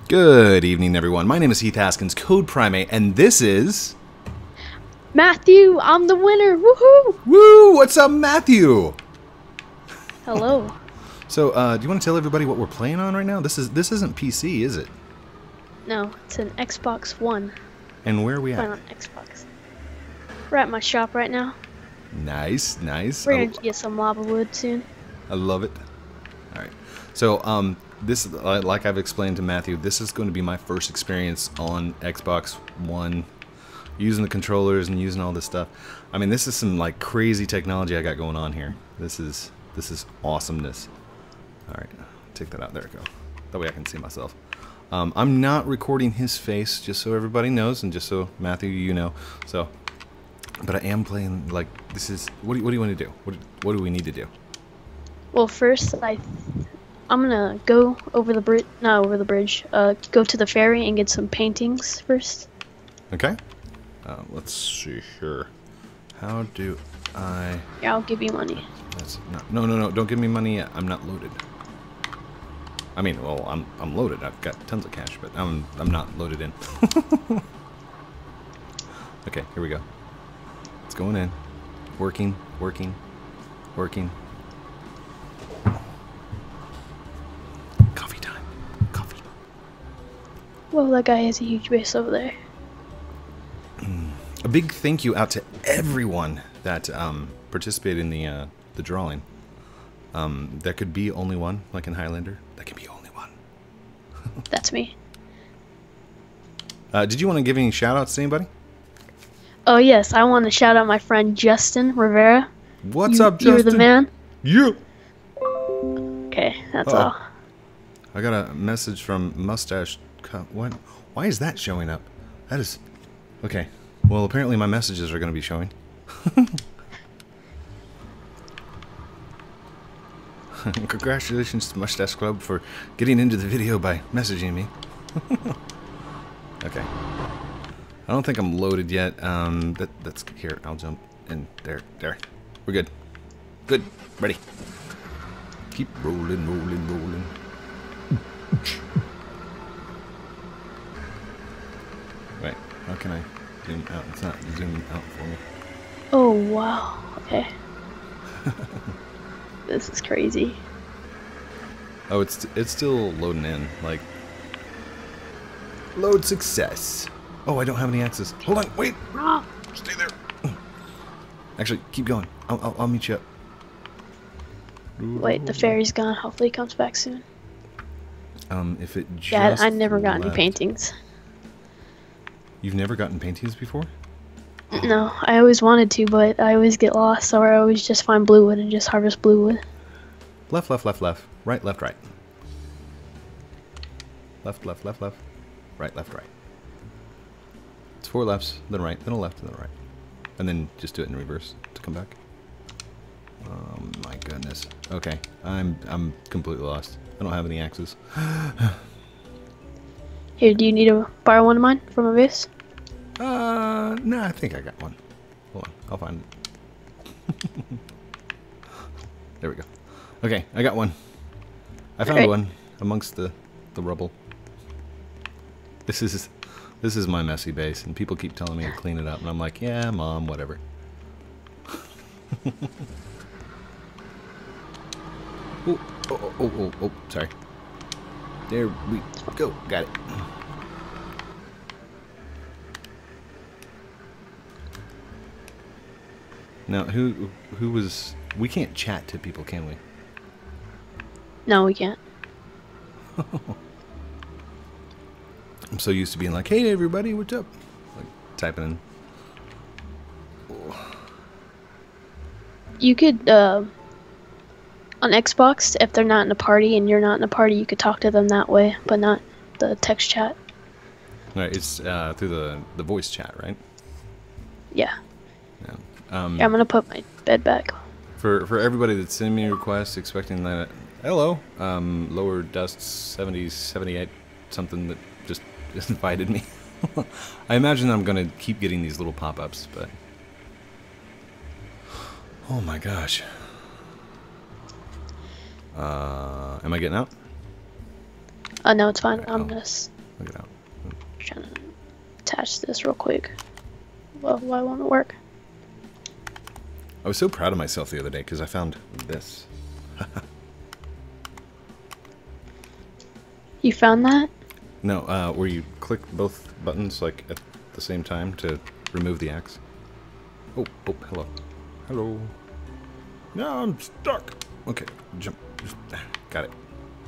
Good evening, everyone. My name is Heath Haskins, Code Primate, and this is... Matthew, I'm the winner! Woohoo! Woo! What's up, Matthew? Hello. So, do you want to tell everybody what we're playing on right now? This isn't PC, is it? No, it's an Xbox One. And where are we Playing at? on Xbox. We're at my shop right now. Nice, nice. We're gonna get some lava wood soon. I love it. All right. So, this, like I've explained to Matthew, this is going to be my first experience on Xbox One, using the controllers and using all this stuff. I mean, this is some like crazy technology I got going on here. This is awesomeness. All right, take that out. There we go. That way I can see myself. I'm not recording his face, just so everybody knows, and just so Matthew, you know. So, but I am playing like this is. What do you want to do? What do we need to do? Well, first I'm gonna go over the bridge. Not over the bridge. Go to the ferry and get some paintings first. Okay. Let's see here. How do I... Yeah, I'll give you money. That's not, no, don't give me money yet. I'm not loaded. I mean, well, I'm loaded. I've got tons of cash, but I'm not loaded in. Okay, here we go. It's going in. Working. Coffee time. Coffee. Well, that guy has a huge base over there. A big thank you out to everyone that participated in the drawing. There could be only one, like in Highlander. There can be only one. That's me. Did you want to give any shout-outs to anybody? Oh yes, I want to shout out my friend Justin Rivera. What's up, Justin? You're the man. Yeah. Okay, that's all. I got a message from Mustache. What? Why is that showing up? That is... Okay. Well, apparently my messages are going to be showing. Congratulations to Mustache Club for getting into the video by messaging me. Okay. I don't think I'm loaded yet. That's here. I'll jump in. There. We're good. Good. Ready. Keep rolling. Wait. How can I zoom out? It's not zooming out for me. Oh wow. Okay. This is crazy. Oh, it's still loading in. Like, load success. Oh, I don't have any axes. Hold on, wait. Stay there. Actually, keep going. I'll meet you up. Wait, the ferry's gone. Hopefully it comes back soon. If it just Yeah, I never got any left. paintings. You've never gotten paintings before? No, I always wanted to, but I always get lost, so I always just find blue wood and just harvest blue wood. Left. Right, left, right. Left. Right. It's 4 lefts, then right, then a left, and then a right. And then just do it in reverse to come back. Oh my goodness. Okay, I'm completely lost. I don't have any axes. Here, do you need to borrow one of mine from my base? No, I think I got one. Hold on, I'll find it. There we go. Okay, I got one. I found one amongst the rubble. This is my messy base, and people keep telling me to clean it up, and I'm like, yeah, Mom, whatever. Oh, sorry. There we go. Got it. Now, who was... We can't chat to people, can we? No, we can't. I'm so used to being like, hey, everybody, what's up? Like, typing in. Oh. You could, on Xbox, if they're not in a party and you're not in a party, you could talk to them that way, but not the text chat. Right, it's through the voice chat, right? Yeah. Yeah. Yeah, I'm gonna put my bed back. For everybody that's sending me requests expecting that, hello, Lower Dust 78 something that just invited me. I imagine I'm gonna keep getting these little pop-ups, but oh my gosh. Am I getting out? No, it's fine. I'm Oh. just Look it out. Trying to attach this real quick. Well, why won't it work? I was so proud of myself the other day because I found this. You found that? No, where you click both buttons like at the same time to remove the axe. Oh, hello. Hello. No, I'm stuck. Okay, jump. Got it.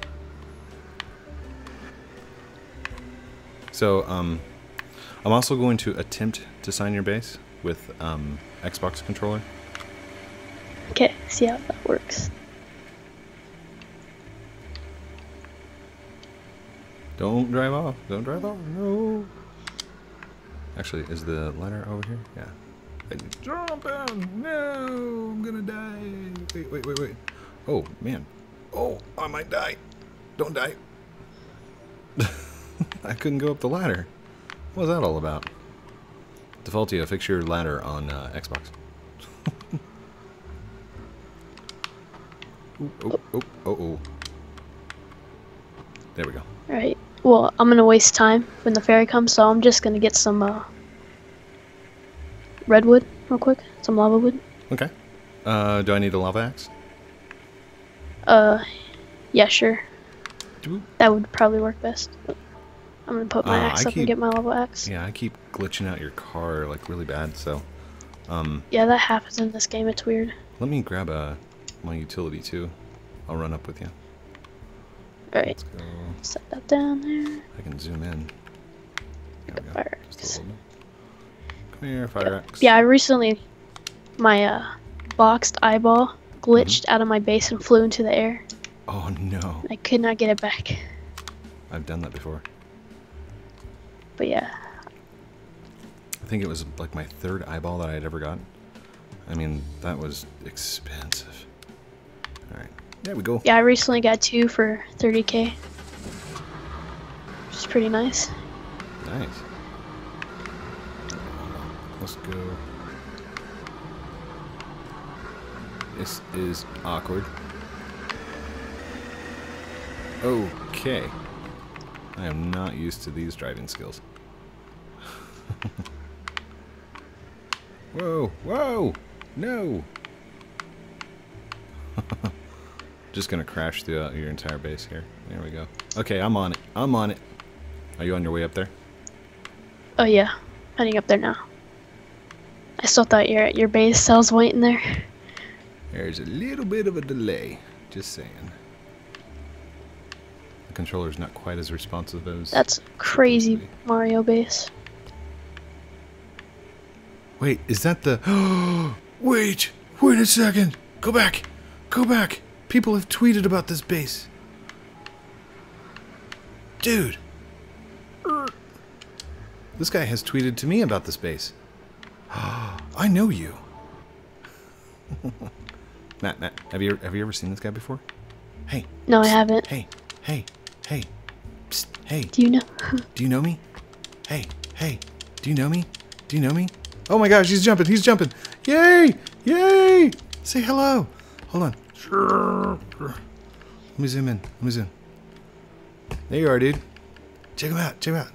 So, I'm also going to attempt to sign your base with Xbox controller. Okay, see how that works. Don't drive off. Don't drive off. No. Actually, is the ladder over here? Yeah. Jump in. No, I'm gonna die. Wait. Oh, man. Oh, I might die. Don't die. I couldn't go up the ladder. What was that all about? Defaultio, fix your ladder on Xbox. Oh. There we go. Alright, well, I'm gonna waste time when the fairy comes, so I'm just gonna get some redwood real quick, some lava wood. Okay. Do I need a lava axe? Yeah, sure. Doop. That would probably work best. I'm gonna put my axe I up and get my lava axe. Yeah, I keep glitching out your car like really bad, so Yeah, that happens in this game, it's weird. let me grab my utility too. I'll run up with you. Alright, Let's go. set that down there. I can zoom in. Pick There up we go. fire Just a axe. little bit. Come here, fire axe. Yeah, I recently, my boxed eyeball glitched out of my base and flew into the air. Oh no. I could not get it back. I've done that before. But yeah, I think it was like my third eyeball that I had ever gotten. I mean, that was expensive. Alright. There we go. yeah, I recently got 2 for 30k. Which is pretty nice. Nice. Let's go. This is awkward. Okay. I am not used to these driving skills. Whoa! No! Just gonna crash throughout your entire base here. There we go. Okay, I'm on it. Are you on your way up there? Oh yeah, heading up there now. I still thought your base cells waiting there. There's a little bit of a delay. Just saying. The controller's not quite as responsive as... That's crazy Mario base. Wait, is that the... Wait a second! Go back! People have tweeted about this base. Dude! This guy has tweeted to me about this base. I know you. Matt, have you ever seen this guy before? Hey. No, I haven't. Hey. Psst, hey. Do you know? Do you know me? Hey. Do you know me? Oh my gosh, he's jumping. Yay! Say hello. Hold on. Let me zoom in. There you are, dude. Check him out.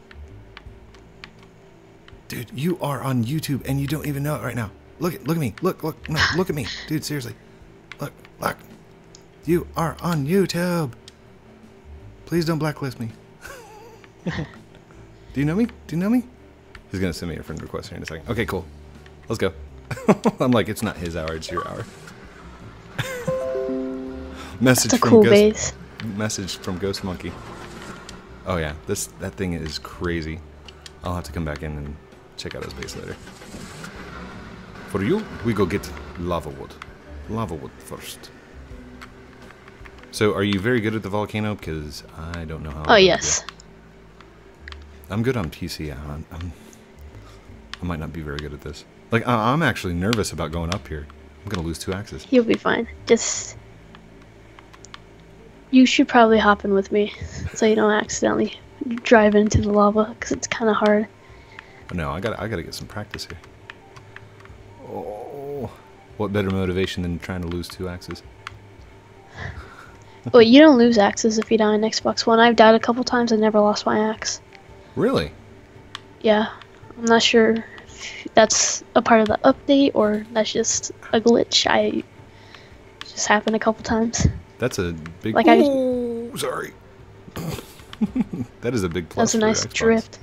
Dude, you are on YouTube and you don't even know it right now. Look at me. Look at me. Dude, seriously. Look. You are on YouTube. Please don't blacklist me. Do you know me? He's gonna send me a friend request here in a second. Okay, cool. Let's go. I'm like, it's not his hour, it's your hour. Message That's a from cool Ghost. base. Message from Ghost Monkey. Oh yeah, that thing is crazy. I'll have to come back in and check out his base later. For you, we go get lava wood. Lava wood first. So, are you very good at the volcano? Because I don't know how. Oh yes. I'm good on PC. I might not be very good at this. Like, I'm actually nervous about going up here. I'm gonna lose 2 axes. You'll be fine. Just you should probably hop in with me so you don't accidentally drive into the lava because it's kind of hard. But no, I gotta get some practice here. Oh, what better motivation than trying to lose 2 axes? Well, you don't lose axes if you die on Xbox One. I've died a couple times and never lost my axe. Really? Yeah. I'm not sure if that's a part of the update or that's just a glitch. I just happened a couple times. That's a big. Like oh, sorry. That is a big plus. That's a nice for Xbox. drift.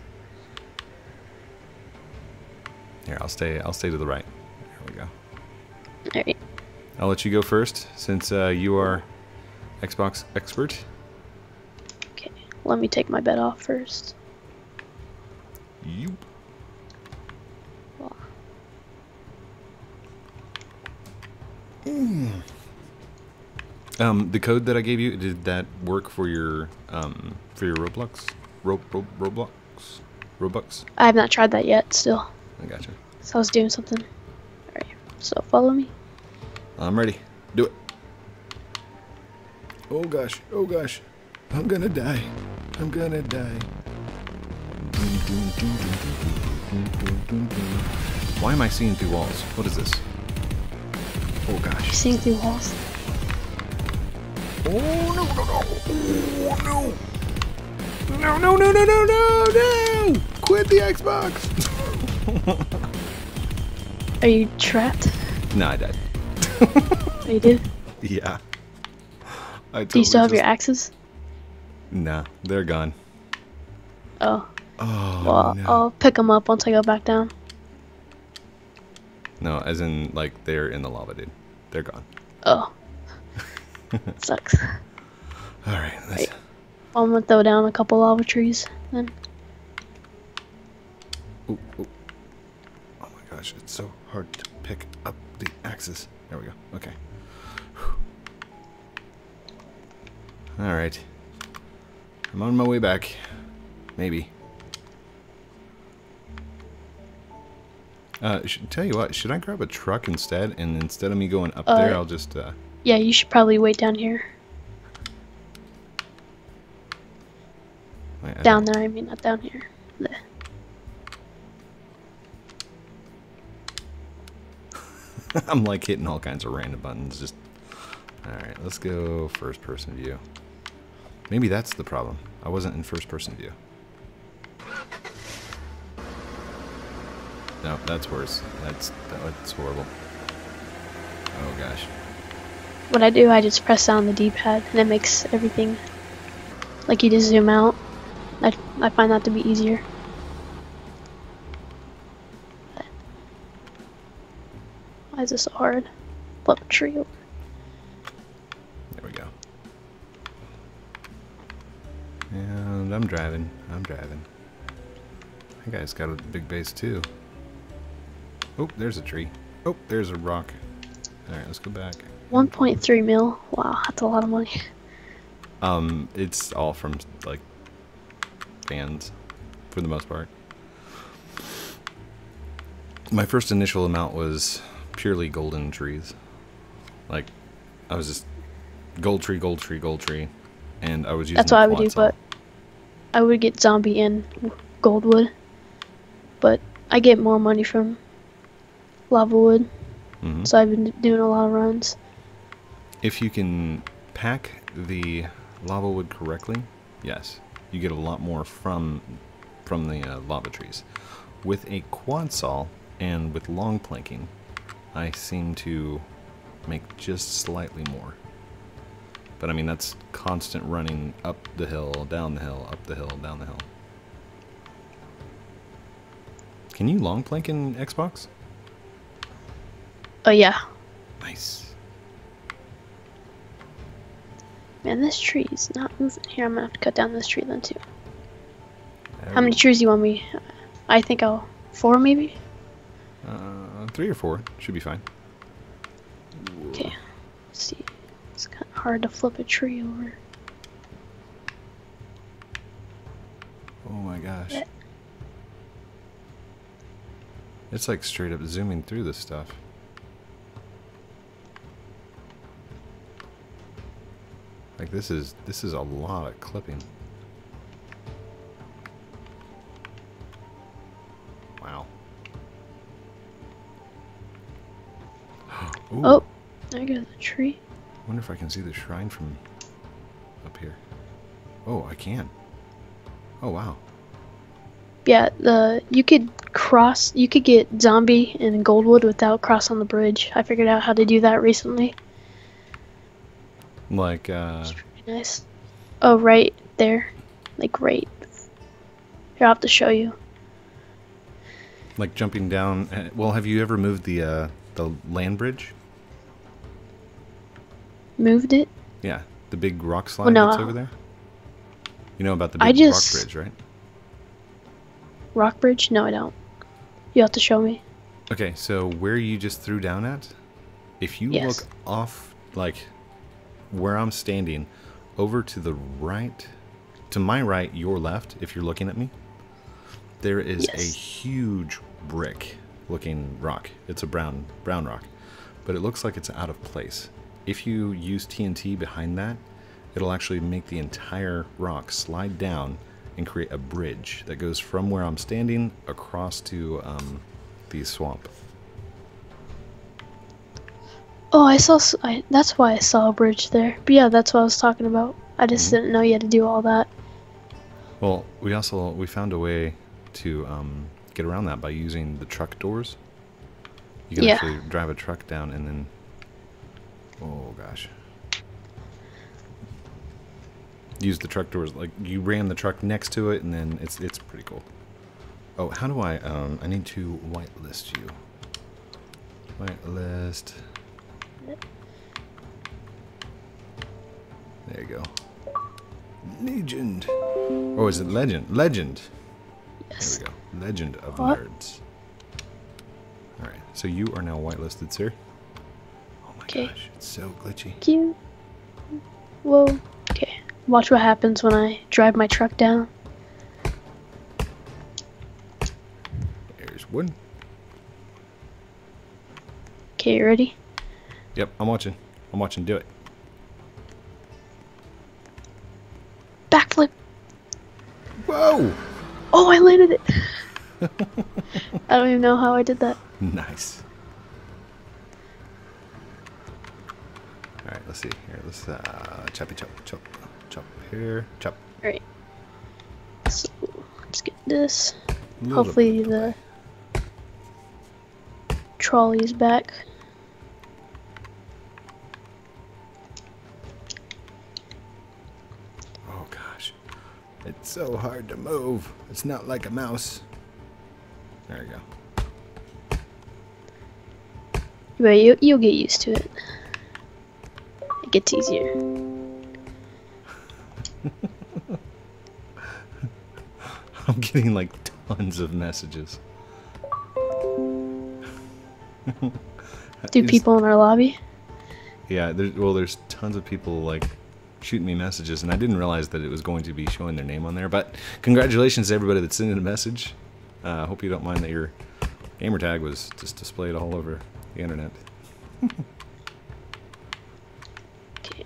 Here, I'll stay to the right. There we go. Alright. I'll let you go first since you are Xbox expert. Okay. Let me take my bed off first. You. The code that I gave you, did that work for your Roblox? Robux? I have not tried that yet still. I gotcha. So I was doing something. Alright. So follow me. I'm ready. Do it. Oh gosh. Oh gosh. I'm gonna die. I'm gonna die. Why am I seeing through walls? What is this? Oh gosh. You're seeing through walls. Oh no no no! Oh no! No no no no no no no! Quit the Xbox! Are you trapped? No, I died. Oh, you did? Yeah. Do you still have your axes? Nah, they're gone. Oh. Oh Well, no. I'll pick them up once I go back down. No, as in like they're in the lava, dude. They're gone. Oh. Sucks. All right. Let's... I'm gonna throw down a couple lava trees then. Ooh, ooh. Oh my gosh, it's so hard to pick up the axes. There we go. Okay. All right. I'm on my way back. Maybe. Tell you what, should I grab a truck instead? And instead of me going up there, I'll just... Yeah, you should probably wait down here. Wait, down there, I mean, not down here. There. I'm like hitting all kinds of random buttons. Just... Alright, let's go first person view. Maybe that's the problem. I wasn't in first person view. No, that's worse. That's horrible. Oh gosh. What I do, I just press down the D-pad and it makes everything like you just zoom out. I find that to be easier. Why is this so hard? Flip a tree over. There we go. And I'm driving. That guy's got a big base too. Oh, there's a tree. Oh, there's a rock. Alright, let's go back. 1.3 mil. Wow, that's a lot of money. It's all from like fans for the most part. My first initial amount was purely golden trees. Like I was just gold tree, and I was using. That's what I would do, but I would get zombie and gold wood. But I get more money from lava wood, so I've been doing a lot of runs. If you can pack the lava wood correctly, yes, you get a lot more from the lava trees. With a quad saw and with long planking, I seem to make just slightly more. But I mean, that's constant running up the hill, down the hill, up the hill, down the hill. Can you long plank in Xbox? Oh yeah. Nice. Man, this tree is not moving. Here, I'm gonna have to cut down this tree then too. How many trees do you want me? I think I'll 4 maybe. 3 or 4 should be fine. Okay. Let's see. It's kind of hard to flip a tree over. Oh my gosh. It's like straight up zooming through this stuff. Like this is a lot of clipping. Wow. Ooh. Oh, there goes the tree. I wonder if I can see the shrine from up here. Oh, I can. Oh wow. Yeah, you could get zombie and Goldwood without crossing the bridge. I figured out how to do that recently. Like, It's pretty nice. Oh, right there. Like, right. Here, I'll have to show you. like jumping down. Well, have you ever moved the land bridge? Moved it? Yeah, the big rock slide Well, no. that's over there. You know about the I big rock just- bridge, right? Rock bridge? No, I don't. You have to show me. Okay, so where you just threw down at, if you Yes. look off, like where I'm standing, over to the right, to my right, your left, if you're looking at me, there is a Yes. huge brick looking rock. It's a brown rock, but it looks like it's out of place. If you use TNT behind that, it'll actually make the entire rock slide down and create a bridge that goes from where I'm standing across to the swamp. Oh, that's why I saw a bridge there. But yeah, that's what I was talking about. I just didn't know you had to do all that. Well, we found a way to get around that by using the truck doors. You can Yeah. actually drive a truck down and then, oh gosh, use the truck doors, like you ram the truck next to it, and then it's pretty cool. Oh, how do I need to whitelist you. Whitelist. There you go. Legend. Oh, is it legend? Legend. Yes. There we go. Legend of What? Nerds. Alright, so you are now whitelisted, sir. Oh my Okay. gosh, it's so glitchy. Cute. Whoa. Okay. Watch what happens when I drive my truck down. There's one. Okay, you ready? Yep, I'm watching. I'm watching. Do it. Backflip. Whoa! Oh, I landed it. I don't even know how I did that. Nice. Alright, let's see. Here, let's choppy chop, chop, chop here, chop. Alright. So, let's get this. Little Hopefully bit the trolley's back. Oh gosh. It's so hard to move. It's not like a mouse. There you go. But you'll get used to it. It gets easier. I'm getting like tons of messages. Do Is- people in our lobby? Yeah, there's tons of people like shooting me messages, and I didn't realize that it was going to be showing their name on there. But congratulations to everybody that's sending a message. Hope you don't mind that your gamer tag was just displayed all over the internet. Okay.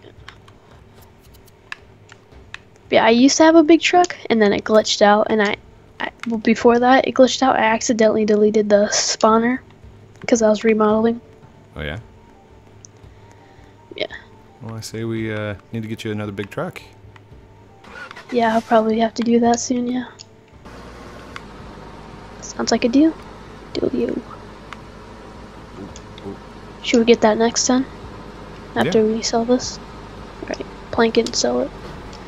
Yeah, I used to have a big truck, and then it glitched out, and well, before that it glitched out, I accidentally deleted the spawner because I was remodeling. Oh yeah. Yeah. Well, I say we need to get you another big truck. Yeah, I'll probably have to do that soon, yeah. Sounds like a deal. Dealio. Should we get that next time? After we sell this? Alright, plank it and sell it.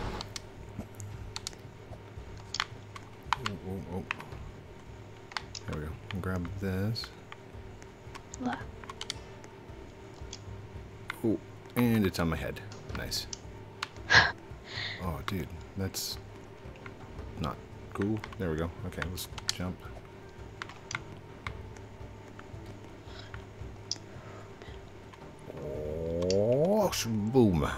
Oh. There we go. Grab this. La- Oh, and it's on my head. Nice. Oh, dude, that's not cool. There we go. Okay, let's jump. Oh, boom.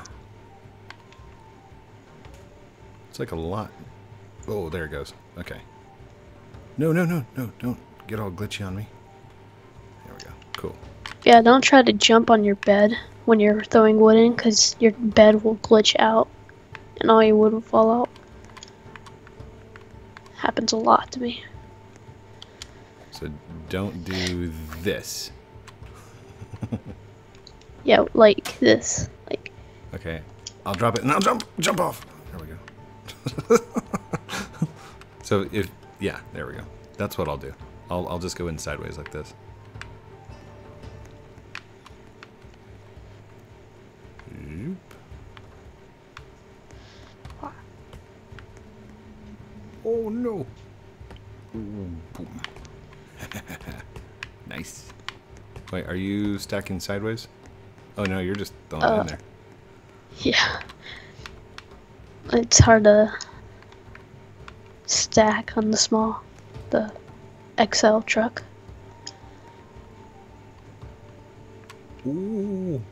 It's like a lot. Oh, there it goes. Okay. No, don't get all glitchy on me. There we go. Cool. Yeah, don't try to jump on your bed when you're throwing wood in, because your bed will glitch out and all your wood will fall out. Happens a lot to me. So don't do this. Yeah, like this. Like, Okay, I'll drop it and I'll jump off. There we go. So Yeah, there we go. That's what I'll do. I'll just go in sideways like this. Zoop. Oh no! Ooh, boom. Nice. Wait, are you stacking sideways? Oh no, you're just throwing it in there. Yeah. It's hard to stack on the XL truck. Ooh.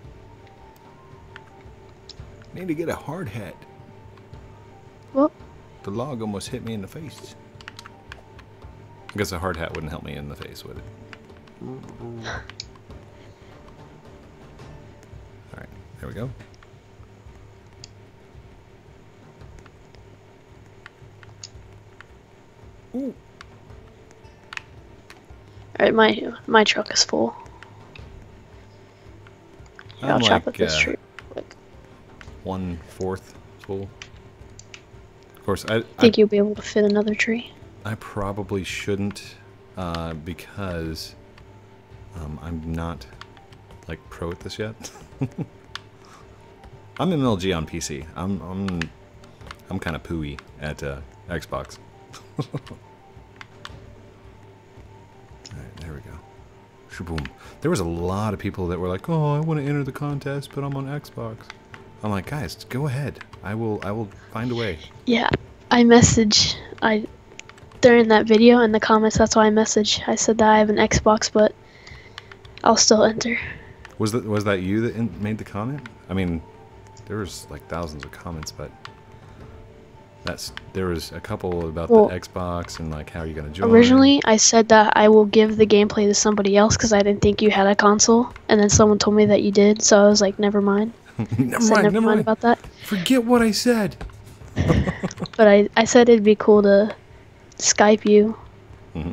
Need to get a hard hat. Well, The log almost hit me in the face. I guess a hard hat wouldn't help me in the face, would it? Alright, there we go. Ooh. alright, my truck is full. Here, I'll I'm chop like, up this tree real quick. 1/4 full. Of course, I Think you'll be able to fit another tree? I probably shouldn't, because I'm not like pro at this yet. I'm MLG on PC. I'm kind of pooey at Xbox. Alright, there we go. Shaboom. There was a lot of people that were like, "Oh, I want to enter the contest, but I'm on Xbox." I'm like, guys, go ahead. I will find a way. Yeah, during that video in the comments. That's why I said that I have an Xbox, but I'll still enter. Was that you that made the comment? I mean, there was like thousands of comments, but there was a couple about the Xbox and like how you're gonna join. Originally, I said that I will give the gameplay to somebody else because I didn't think you had a console, and then someone told me that you did, so I was like, never mind. Never mind about that. Forget what I said. But I said it'd be cool to Skype you. Mm-hmm.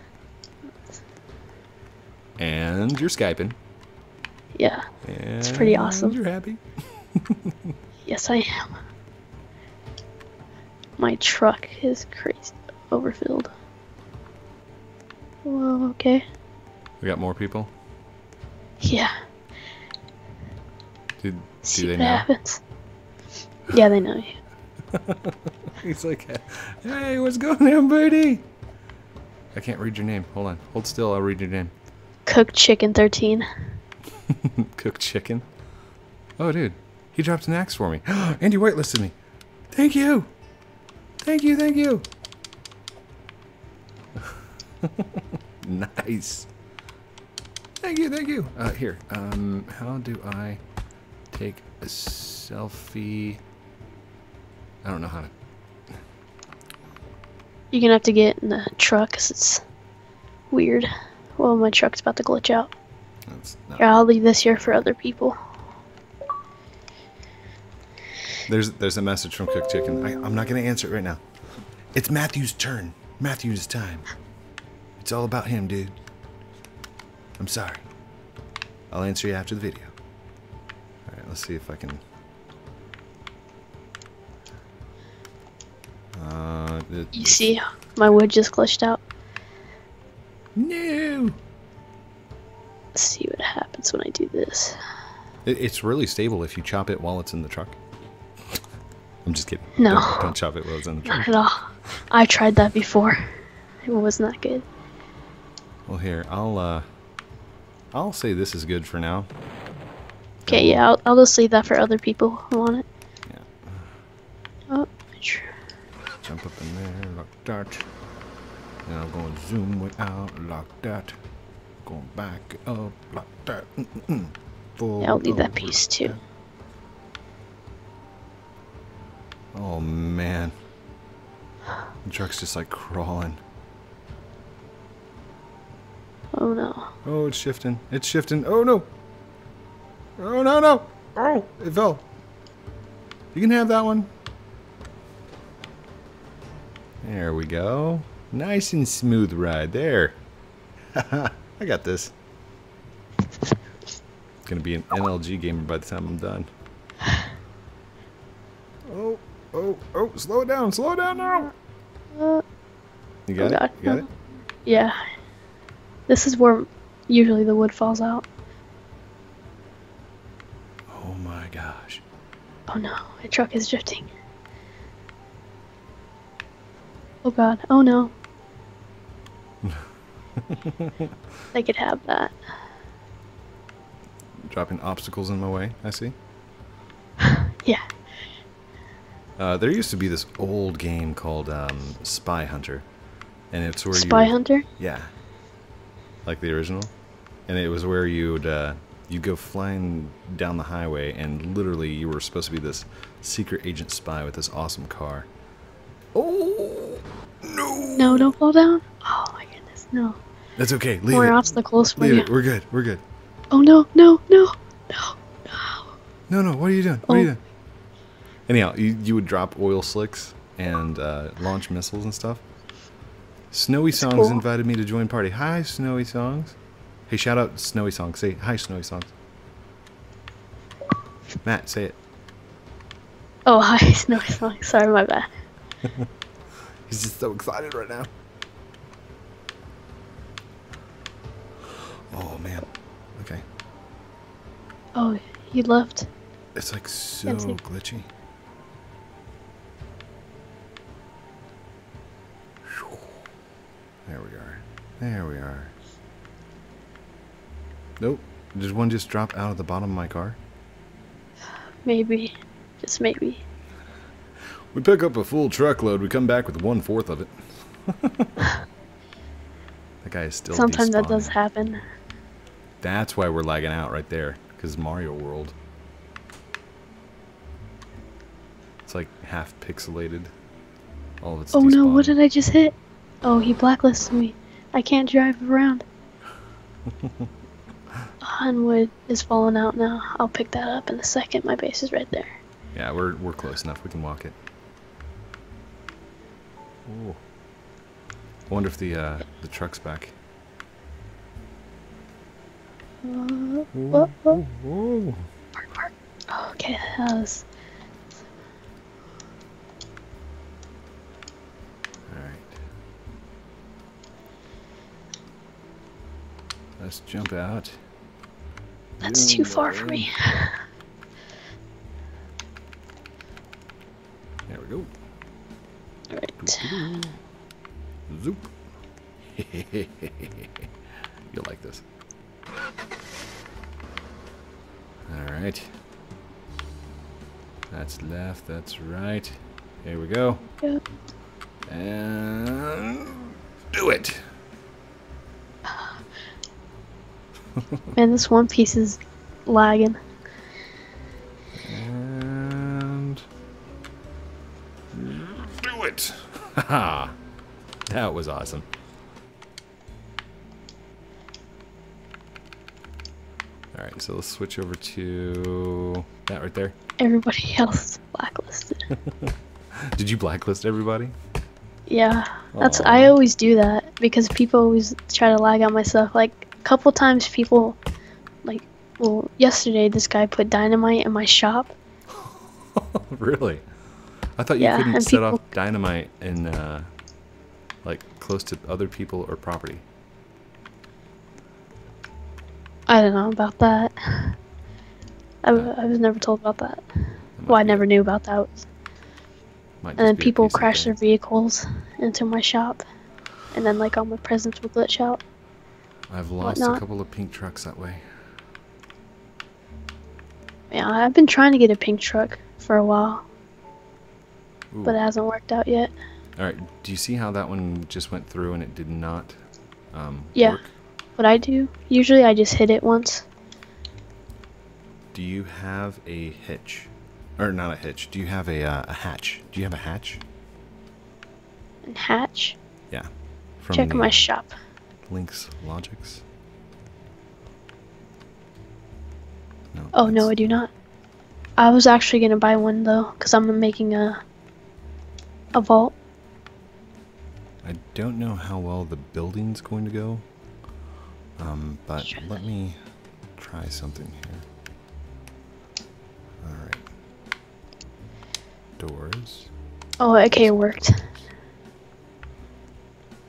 And you're Skyping. Yeah, And it's pretty awesome. You're happy. Yes, I am. My truck is crazy overfilled. Well, okay. We got more people. Yeah. Do See they what know? happens. Yeah, they know you. He's like, "Hey, what's going on, buddy?" I can't read your name. Hold on. Hold still. I'll read your name. Cooked Chicken 13. Cooked chicken. Oh, dude. He dropped an axe for me. Andy whitelisted me. Thank you. Thank you. Thank you. Nice. Thank you. Thank you. Here. How do I take a selfie? I don't know how to. You're gonna have to get in the truck because it's weird. Well, my truck's about to glitch out. That's not... Here, I'll leave this here for other people. There's a message from Cooked Chicken. I'm not going to answer it right now. It's Matthew's turn. Matthew's time. It's all about him, dude. I'm sorry. I'll answer you after the video. Alright, let's see if I can... You see, my wood just glitched out. No! Let's see what happens when I do this. It's really stable if you chop it while it's in the truck. I'm just kidding. No. Don't chop it while it's in the truck. Not at all. I tried that before. It was not good. Well, here, I'll say this is good for now. Okay, yeah, I'll just leave that for other people who want it. Yeah. Oh, sure. Jump up in there like that. And I'm going to zoom way out like that. Going back up like that. Yeah, I'll leave that piece too. That. Oh man. The truck's just like crawling. Oh no. Oh, it's shifting. It's shifting. Oh no. Oh no, no. Oh, it fell. You can have that one. There we go. Nice and smooth ride there. I got this. Gonna be an NLG gamer by the time I'm done. Oh, oh, oh, slow it down now. You got Oh it? god. You got it? Yeah. This is where usually the wood falls out. Oh my gosh. Oh no, my truck is drifting. Oh god. Oh no. They could have that. Dropping obstacles in my way, I see. Yeah. There used to be this old game called Spy Hunter. And it's where Spy Hunter? Yeah. Like the original. And it was where you'd go flying down the highway, and literally you were supposed to be this secret agent spy with this awesome car. Oh! No! No, don't fall down. Oh my goodness, no. That's okay. Leave More it. obstacles for Leave you. it. We're good. We're good. Oh no, no, no, no, no. No, no. What are you doing? What are you doing? Anyhow, you would drop oil slicks and launch missiles and stuff. Snowy Songs cool. invited me to join party. Hi, Snowy Songs. Hey, shout out Snowy Songs. Say hi, Snowy Songs. Matt, say it. Oh, hi, Snowy Song. Sorry, my bad. He's just so excited right now. Oh, man. Okay. Oh, you left. It's like so That's it. glitchy. There we are. There we are. Nope. Did one just drop out of the bottom of my car? Maybe. Just maybe. We pick up a full truckload, we come back with 1/4 of it. That guy is still Sometimes that despawning. does happen. That's why we're lagging out right there, because Mario World. It's like half pixelated. All of it's Oh no, what despawning. did I just hit? Oh, he blacklisted me. I can't drive around. Hunwood is falling out now. I'll pick that up in a second. My base is right there. Yeah, we're close enough. We can walk it. Ooh. I wonder if the truck's back. Whoa, whoa. Park, park. Oh, okay, that was... Alright. Let's jump out. That's too far for me. There we go. Alright. Zoop. You'll like this. Alright. That's left, that's right. Here we go. Yep. And do it. Man, this one piece is lagging. And do it. Haha. That was awesome. Alright, so let's switch over to that right there. Everybody else is blacklisted. Did you blacklist everybody? Yeah, that's Aw. I always do that because people always try to lag on my stuff. Like a couple times, people like, well, yesterday this guy put dynamite in my shop. Really? I thought you Yeah, couldn't and set off people- dynamite in like close to other people or property. I don't know about that. I was never told about that. Well, I never knew about that. And then people crash their vehicles into my shop, and then like all my presents will glitch out. I've lost a whatnot. couple of pink trucks that way. Yeah, I've been trying to get a pink truck for a while, Ooh. but it hasn't worked out yet. Alright, do you see how that one just went through and it did not Yeah. work? What I do, usually I just hit it once. Do you have a hitch? Or not a hitch, do you have a hatch? Do you have a hatch? And hatch. Yeah. From Check the my shop. Link's Logics? No, Oh no, that's- I do not. I was actually gonna buy one though, cause I'm making a vault. I don't know how well the building's going to go, but Sure. let me try something here. Alright. Doors. Oh, okay, it worked.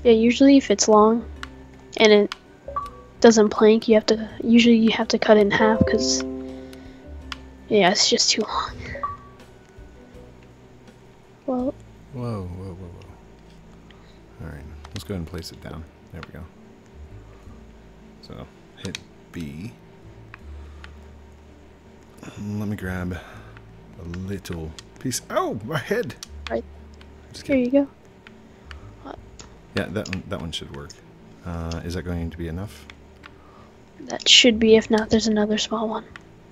Yeah, usually if it's long and it doesn't plank, you have to cut it in half because yeah, it's just too long. Well. Whoa. All right, let's go ahead and place it down. There we go. So hit B. Let me grab a little piece. Oh, my head! Right. Here you go. What? Yeah, that one should work. Is that going to be enough? That should be. If not, there's another small one.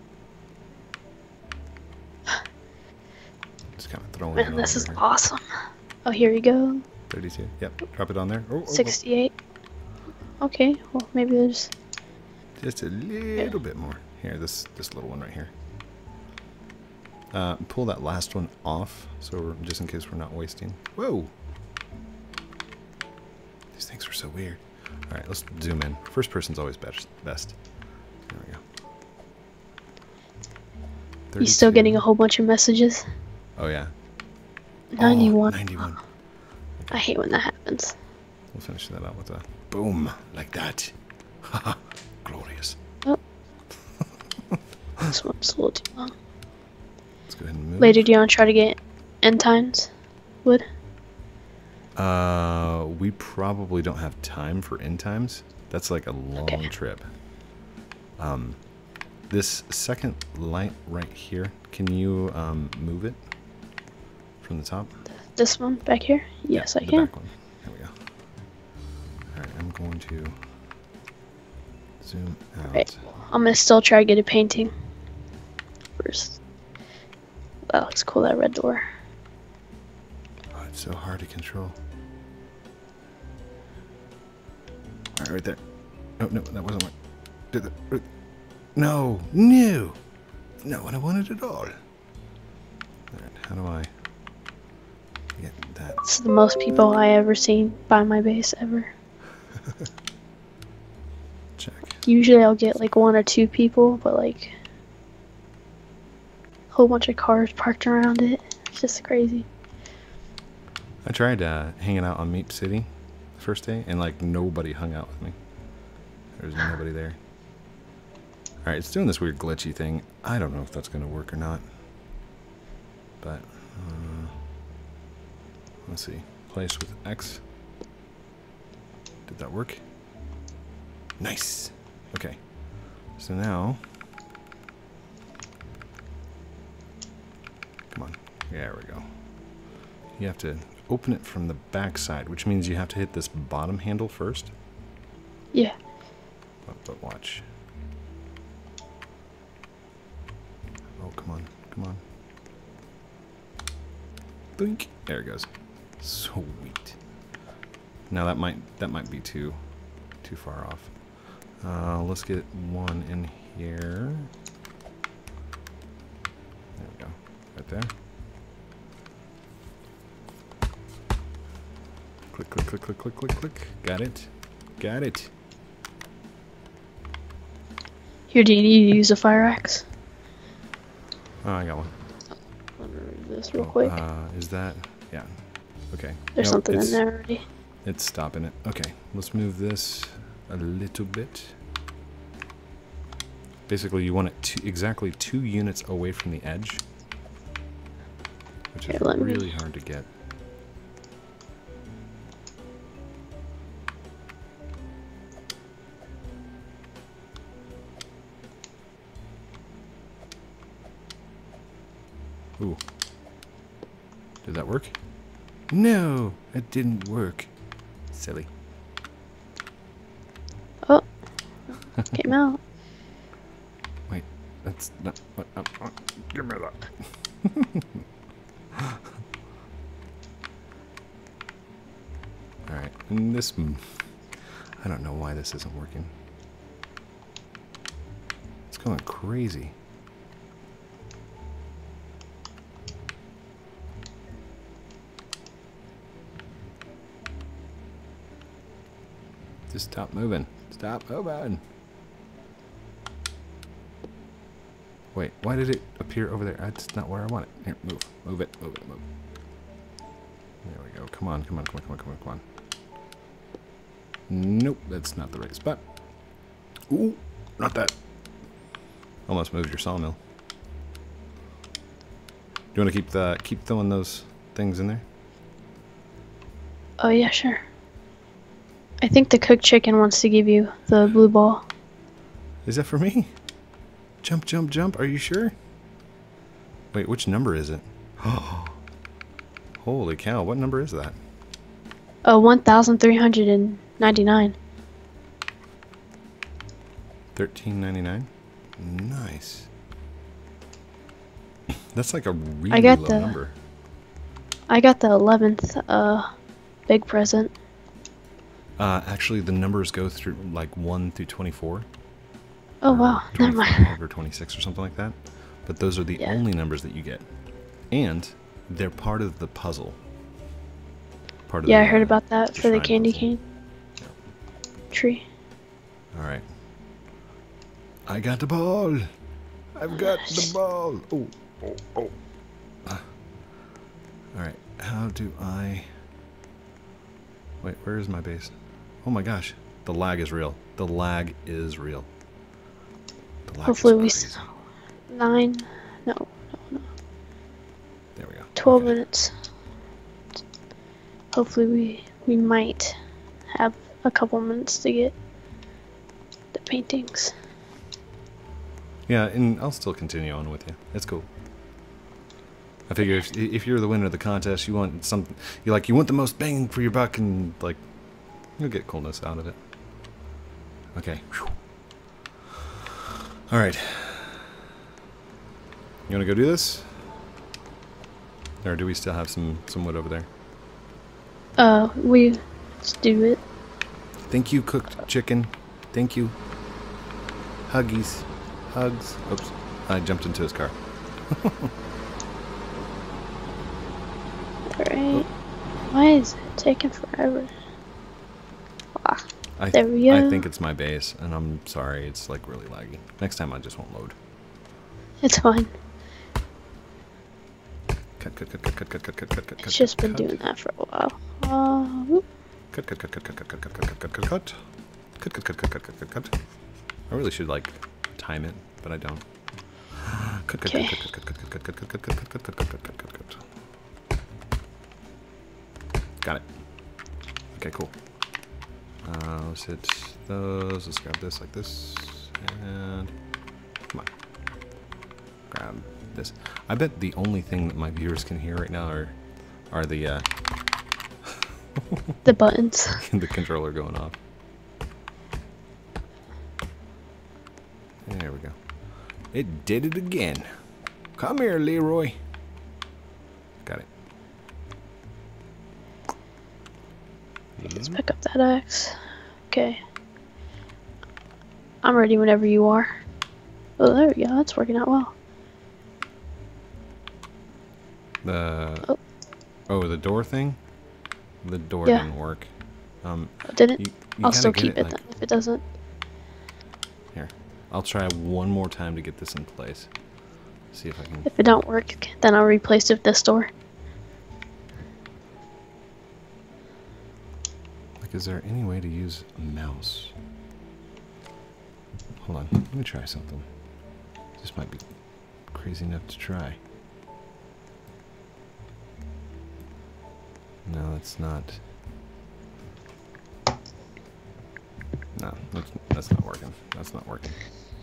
Just kind of throwing Man, it this is here. awesome. Oh, here we go. 32. Yep. Drop it on there. Oh, 68. Okay. Well, maybe there's just a little bit more. Here, this little one right here. Pull that last one off, so just in case we're not wasting. Whoa! These things are so weird. All right, let's zoom in. First person's always best. There we go. 32. You still getting a whole bunch of messages? Oh yeah. 91. Oh, 91. Okay. I hate when that happens. We'll finish that out with a boom like that. Haha, glorious. Oh. This one's a little too long. Let's go ahead and move. Later, do you want to try to get end times wood? We probably don't have time for end times. That's like a long trip. This second light right here, can you move it from the top? This one back here? Yes, yeah, I can. Back one. There we go. Alright, I'm going to zoom out. Right. I'm gonna still try to get a painting first. That looks cool, that red door. Oh, it's so hard to control. Alright, right there. Oh, no, that wasn't what. No, not what I wanted at all. Alright, how do I get that? It's the most people I ever seen by my base ever. Check. Usually I'll get like 1 or 2 people, but like a whole bunch of cars parked around it. It's just crazy. I tried hanging out on Meat City the first day, and like nobody hung out with me. There was nobody there. Alright, it's doing this weird glitchy thing. I don't know if that's going to work or not. But, let's see. Place with X. Did that work? Nice! Okay. So now... Come on. There we go. You have to open it from the back side, which means you have to hit this bottom handle first. Yeah. But watch. Oh, come on. Come on. Blink. There it goes. Sweet. Now that might be too far off. Let's get one in here. There we go. Right there. Click, click, click, click, click, click, click. Got it. Got it. Here, do you need to use a fire axe? Oh, I got one. Let me remove this real quick. Is that... Yeah. Okay. There's something in there already. It's stopping it. Okay. Let's move this a little bit. Basically, you want it exactly 2 units away from the edge. Which is really hard to get. Ooh. Did that work? No, it didn't work. Silly. Oh, came out. Wait, that's not what. Give me that. All right, and this. I don't know why this isn't working. It's going crazy. Just stop moving. Stop moving. Wait, why did it appear over there? That's not where I want it. Here, move. Move it. Move it. Move. There we go. Come on, come on, come on, come on, come on, come on. Nope, that's not the right spot. Ooh, not that. Almost moved your sawmill. Do you want to keep throwing those things in there? Oh yeah, sure. I think the cooked chicken wants to give you the blue ball. Is that for me? Jump, jump, jump. Are you sure? Wait, which number is it? Oh, holy cow! What number is that? 1,399. 13.99. Nice. That's like a really low number. I got the 11th big present. Actually, the numbers go through like 1 through 24. Oh wow, never mind. Or 26 or something like that. But those are the only numbers that you get, and they're part of the puzzle. I heard about that for the candy cane tree. All right. I got the ball. I've got the ball. Oh, oh, oh. All right. How do I? Wait, where is my base? Oh my gosh, the lag is real. The lag is real. Hopefully we 9. No. There we go. 12 minutes. Hopefully we might have a couple minutes to get the paintings. Yeah, and I'll still continue on with you. It's cool. I figure if you're the winner of the contest, you want something. You want the most bang for your buck, and like you'll get coolness out of it. Okay. Whew. All right. You want to go do this, or do we still have some wood over there? Let's do it. Thank you, cooked chicken. Thank you. Huggies. Hugs. Oops. I jumped into his car. Alright. Why is it taking forever? Ah, there we go. I think it's my base, and I'm sorry, it's like really laggy. Next time I just won't load. It's fine. Cut. It's just been doing that for a while. Cut. I really should like time it, but I don't. Cut. Got it. Okay, cool. Let's hit those. Let's grab this like this, and come on, grab this. I bet the only thing that my viewers can hear right now are the the buttons. The controller going off. There we go. It did it again. Come here, Leroy. Got it. Let's pick up that axe. Okay. I'm ready whenever you are. Oh, there we go. That's working out well. The door thing? The door didn't work. Didn't? I'll still keep it then if it doesn't. Here. I'll try one more time to get this in place. See if I can. If it don't work, then I'll replace it with this door. Like, is there any way to use a mouse? Hold on. Let me try something. This might be crazy enough to try. No, it's not. No, that's not working. That's not working.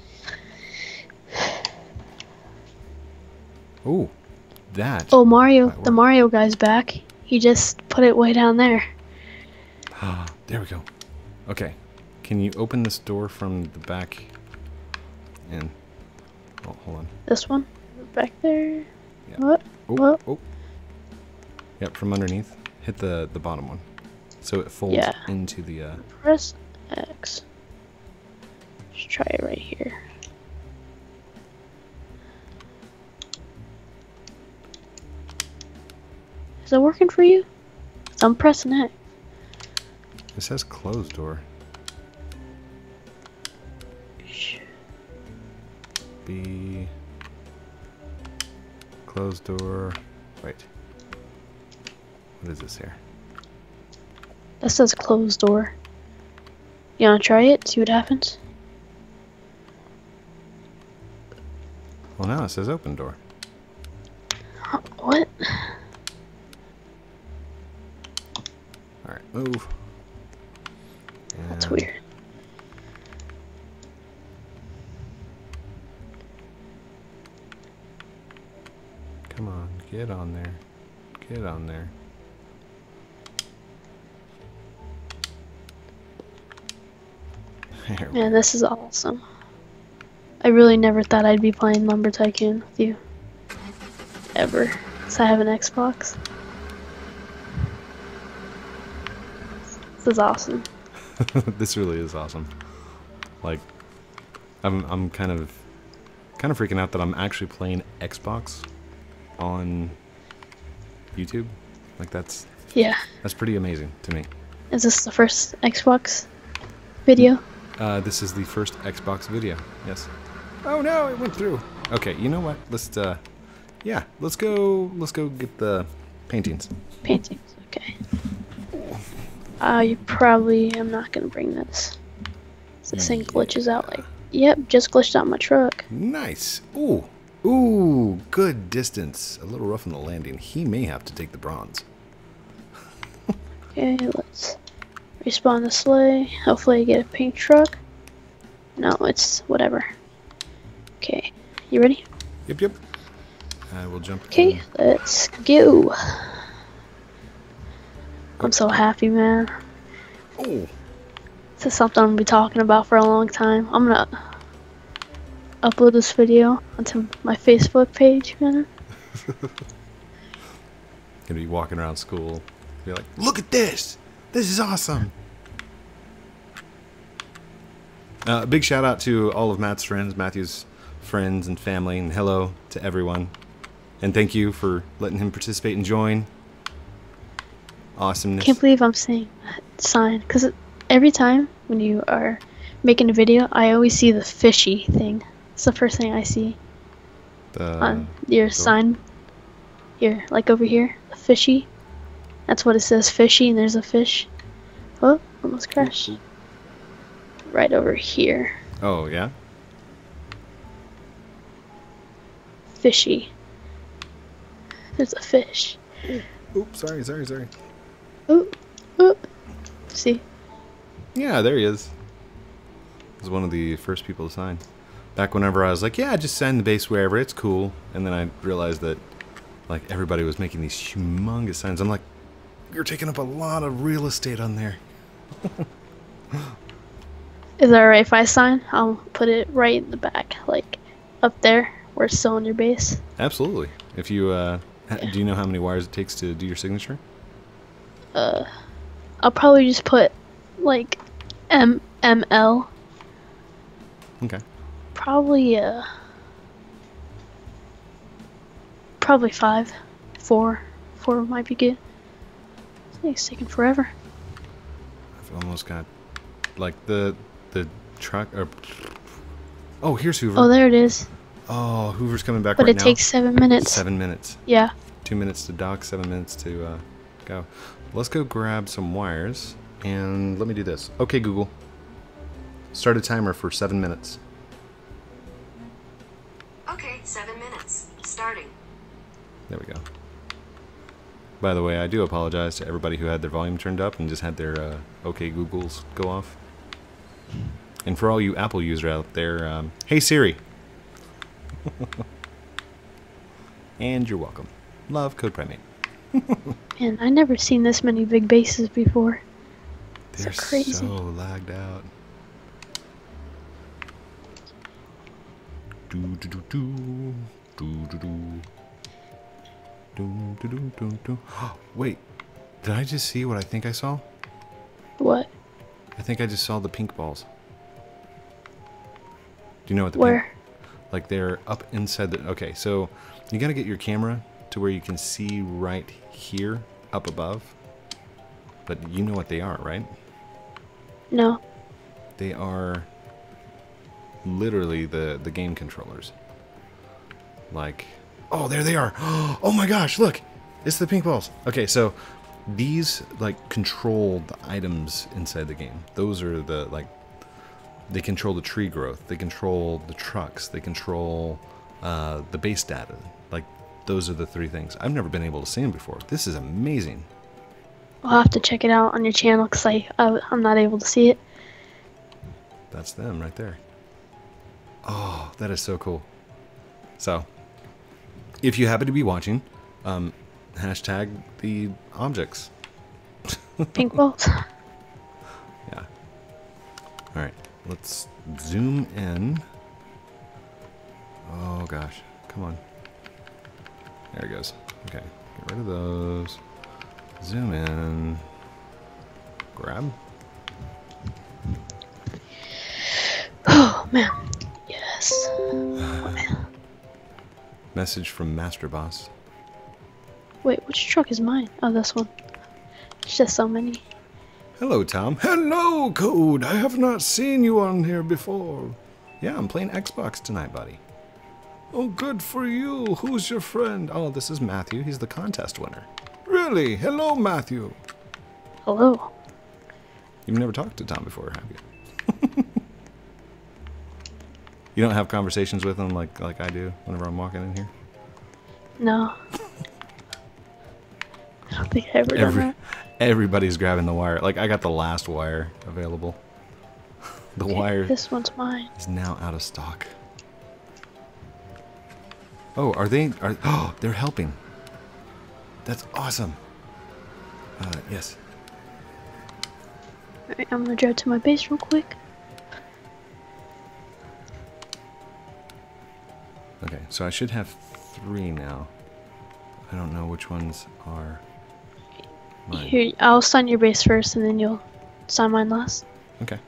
Ooh, that. Oh, Mario! The Mario guy's back. He just put it way down there. There we go. Okay, can you open this door from the back? In. Oh, hold on. This one, back there. Yeah. What? Oh, what? Oh. Yep, from underneath. Hit the bottom one, so it folds into the. Press X. Let's try it right here. Is it working for you? I'm pressing X. It says closed door. B. Closed door. Wait. What is this here? That says closed door. You wanna try it? See what happens? Well, now it says open door. What? Alright, move. That's And weird. come on, get on there. Get on there. There we Man, this is awesome. I really never thought I'd be playing Lumber Tycoon with you. Ever. Since I have an Xbox. This is awesome. This really is awesome. Like, I'm kind of freaking out that I'm actually playing Xbox on YouTube. Like that's pretty amazing to me. Is this the first Xbox video? This is the first Xbox video. Yes. Oh no, it went through. Okay, you know what? Let's yeah, let's go get the paintings. Paintings. Okay. You probably am not gonna bring this. This thing glitches out like. Yep, just glitched out my truck. Nice. Ooh. Ooh, good distance. A little rough on the landing. He may have to take the bronze. Okay, let's respawn the sleigh. Hopefully I get a pink truck. No, it's whatever. Okay, you ready? Yep. I will jump. Okay, let's go. I'm so happy, man. Oh. This is something I'm gonna be talking about for a long time. I'm gonna upload this video onto my Facebook page, man. Gonna be walking around school, be like, "Look at this! This is awesome!" Big shout out to all of Matt's friends, Matthew's friends and family, and hello to everyone. And thank you for letting him participate and join. Awesomeness. Can't believe I'm saying that sign, because every time when you are making a video, I always see the fishy thing. It's the first thing I see on your sign. Here, like over here, the fishy. That's what it says, fishy, and there's a fish. Oh, almost crashed. Right over here. Oh, yeah? Fishy. There's a fish. Oops, sorry. Oh. See? Yeah, there he is. He was one of the first people to sign. Back whenever I was like, yeah, just sign the base wherever, it's cool. And then I realized that, like, everybody was making these humongous signs. I'm like, you're taking up a lot of real estate on there. Is that alright if I sign? I'll put it right in the back, like, up there, where it's still on your base. Absolutely. If you, do you know how many wires it takes to do your signature? I'll probably just put, like, ML. Okay. Probably 5. 4 might be good. It's taking forever. I've almost got, like, the truck, or... Oh, here's Hoover. Oh, there it is. Oh, Hoover's coming back but right now. But it takes 7 minutes. 7 minutes. Yeah. 2 minutes to dock, 7 minutes to go. Let's go grab some wires, and let me do this. Okay, Google. Start a timer for 7 minutes. Okay, 7 minutes. Starting. There we go. By the way, I do apologize to everybody who had their volume turned up and just had their OK Googles go off. And for all you Apple users out there, hey Siri. And you're welcome. Love, CodePrime8. Man, I never seen this many big bases before. They're so crazy. So lagged out. Do do do do do do do. Do, do, do, do, do. Wait, did I just see what I think I saw? What? I think I just saw the pink balls. Do you know what the Where? pink? Like they're up inside the... Okay, so you gotta get your camera to where you can see right here, up above. But you know what they are, right? No. They are literally the game controllers. Like... Oh, there they are. Oh my gosh, look. It's the pink balls. Okay, so these like control the items inside the game. Those are the like, they control the tree growth, they control the trucks, they control the base data. Like those are the three things. I've never been able to see them before. This is amazing. I'll have to check it out on your channel because I'm not able to see it. That's them right there. Oh, that is so cool. So, if you happen to be watching, hashtag the objects. Pink balls. Yeah. Alright, let's zoom in. Oh gosh, come on. There it goes. Okay, get rid of those. Zoom in. Grab. Oh man. Yes. Oh, man. Message from Master Boss. Wait, which truck is mine? Oh, this one. It's just so many. Hello, Tom. Hello, Code. I have not seen you on here before. Yeah, I'm playing Xbox tonight, buddy. Oh, good for you. Who's your friend? Oh, this is Matthew. He's the contest winner. Really? Hello, Matthew. Hello. You've never talked to Tom before, have you? You don't have conversations with him like I do whenever I'm walking in here? No. I don't think I ever done that. Everybody's grabbing the wire. Like, I got the last wire available. The wire This one's mine. is now out of stock. Oh, are they? Oh, they're helping. That's awesome. Yes. Alright, I'm gonna drive to my base real quick. Okay, so I should have 3 now. I don't know which ones are mine. Here, I'll sign your base first, and then you'll sign mine last. Okay.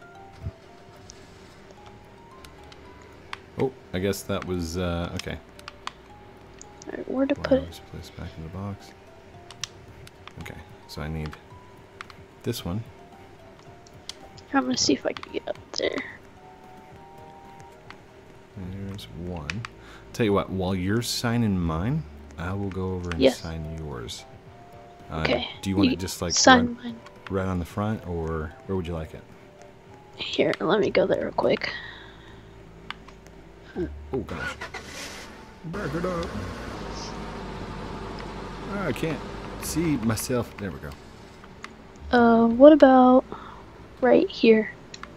Oh, I guess that was, okay. Alright, where to put it? Let's place it back in the box. Okay, so I need this one. I'm gonna see if I can get up there. There's one. Tell you what, while you're signing mine, I will go over and sign yours. Okay. Do you want it just like sign mine right on the front, or where would you like it? Here, let me go there real quick. Oh gosh. Back it up. I can't see myself. There we go. What about right here?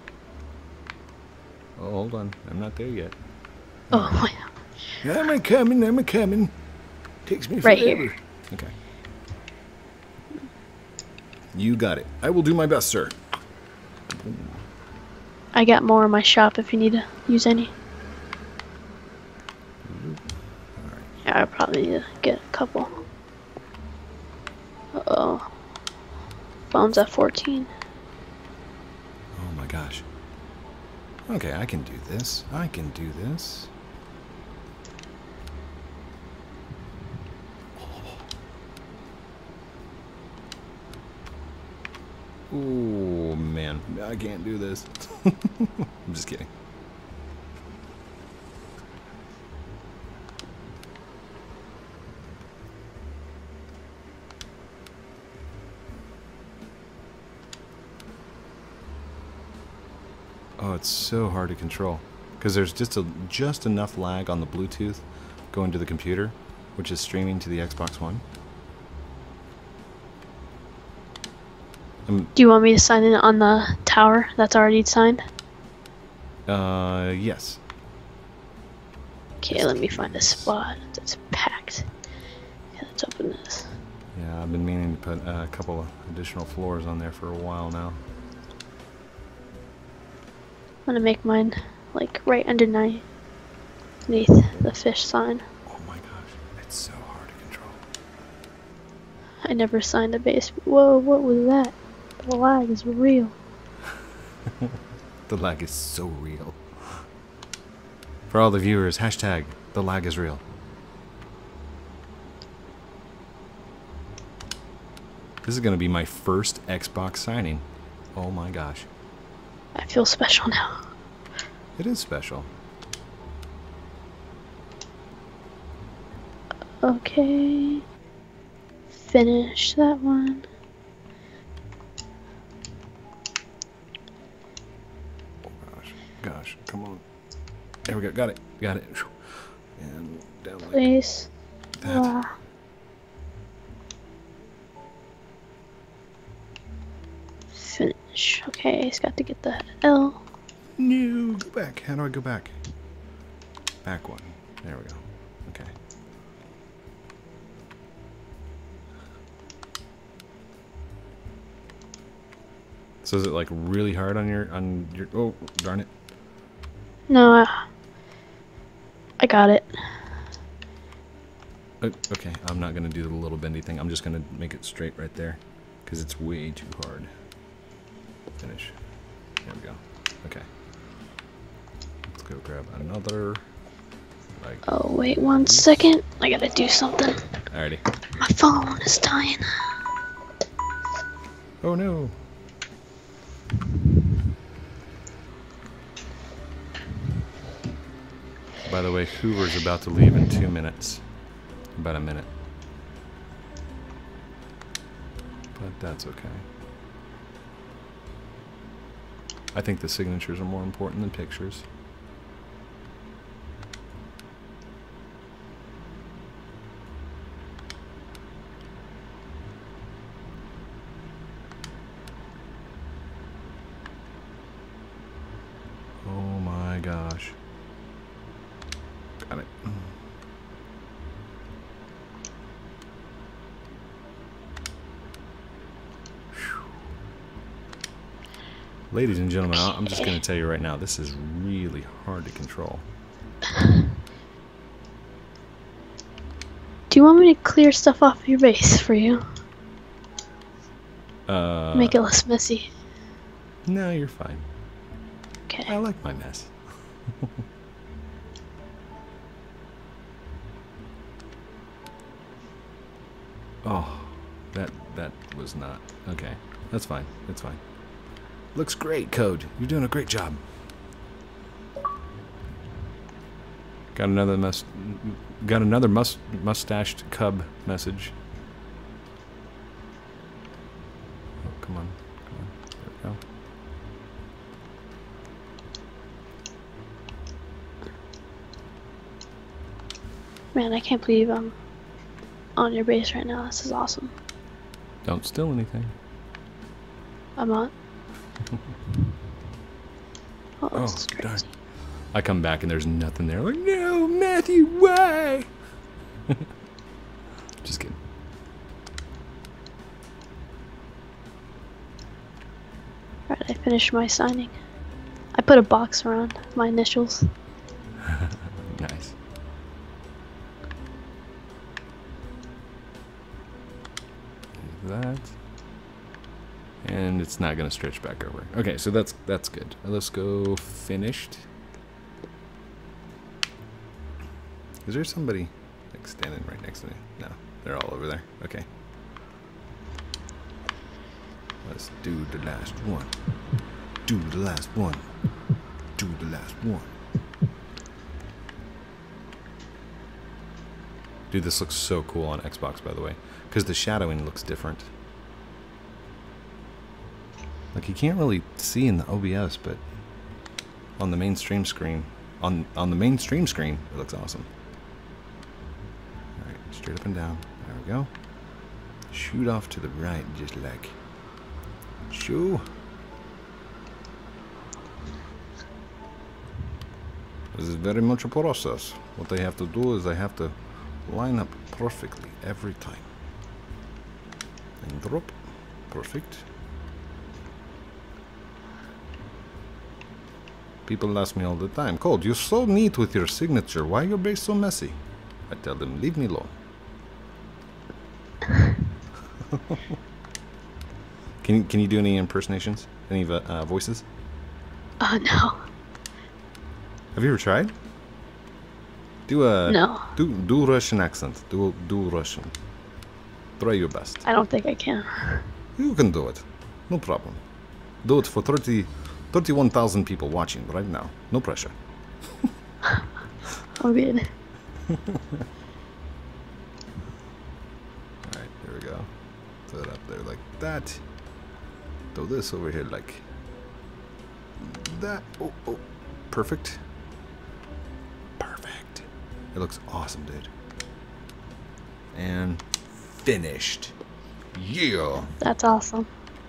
Oh, hold on. I'm not there yet. Oh my god. I'm coming. Takes me Right forever. here. Okay. You got it. I will do my best, sir. I got more in my shop if you need to use any. Yeah, I probably need to get a couple. Uh-oh. Phone's at 14. Oh my gosh. Okay, I can do this. I can do this. Oh man, I can't do this. I'm just kidding. Oh, it's so hard to control because there's just enough lag on the Bluetooth going to the computer, which is streaming to the Xbox One. Do you want me to sign in on the tower that's already signed? Yes. Okay, let me find a spot that's packed. Okay, let's open this. Yeah, I've been meaning to put a couple of additional floors on there for a while now. I'm gonna make mine like right underneath the fish sign. Oh my gosh, it's so hard to control. I never signed a base. Whoa, what was that? The lag is real. The lag is so real. For all the viewers, hashtag the lag is real. This is going to be my first Xbox signing. Oh my gosh. I feel special now. It is special. Okay. Finish that one. gosh. Come on. There we go. Got it. Got it. And down like Please. that. Finish. Okay, he's got to get the L. No, go back. How do I go back? Back one. There we go. Okay. So is it like really hard on your oh darn it. No, I got it. Okay, I'm not gonna do the little bendy thing. I'm just gonna make it straight right there, because it's way too hard. Finish. There we go. Okay. Let's go grab another. Like. Oh wait 1 second. I gotta do something. Alrighty. My phone is dying. Oh no. By the way, Hoover's about to leave in 2 minutes. About a minute. But that's okay. I think the signatures are more important than pictures. Oh my gosh. Got it. Ladies and gentlemen, I'm just going to tell you right now, this is really hard to control. Do you want me to clear stuff off your base for you? Make it less messy. No, you're fine. Okay. I like my mess. Oh, that was not okay. That's fine. That's fine. Looks great, Code. You're doing a great job. Got another mustached cub message. Oh, come on. Come on. There we go. Man, I can't believe I'm on your base right now. This is awesome. Don't steal anything. I'm not. Oh, Oh, this is crazy. darn. I come back and there's nothing there. Like, no, Matthew, why? Just kidding. Alright, I finished my signing. I put a box around my initials. Nice. That. And it's not going to stretch back over. Okay, so that's good. Let's go finished. Is there somebody like standing right next to me? No, they're all over there. Okay. Let's do the last one. Do the last one. Do the last one. Dude, this looks so cool on Xbox, by the way, because the shadowing looks different. Like, you can't really see in the OBS, but on the mainstream screen, on the mainstream screen, it looks awesome. All right, straight up and down. There we go. Shoot off to the right, just like. Shoo. This is very much a process. What they have to do is they have to line up perfectly every time. And drop. Perfect. People ask me all the time, Code, you're so neat with your signature. Why your base so messy? I tell them, leave me alone. Can you do any impersonations? Any voices? No. Have you ever tried? Do a No. Do Russian accent. Do Russian. Try your best. I don't think I can. You can do it. No problem. Do it for 31,000 people watching right now. No pressure. I'm good. Alright, there we go. Put it up there like that. Throw this over here like that. Oh, oh. perfect. Perfect. It looks awesome, dude. And finished. Yeah. That's awesome.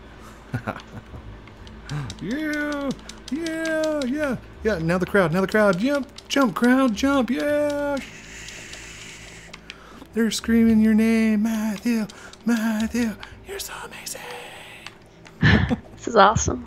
Yeah. Yeah. Yeah. Yeah. Now the crowd. Now the crowd. Jump. Jump, crowd. Jump. Yeah. They're screaming your name, Matthew. Matthew. You're so amazing. This is awesome.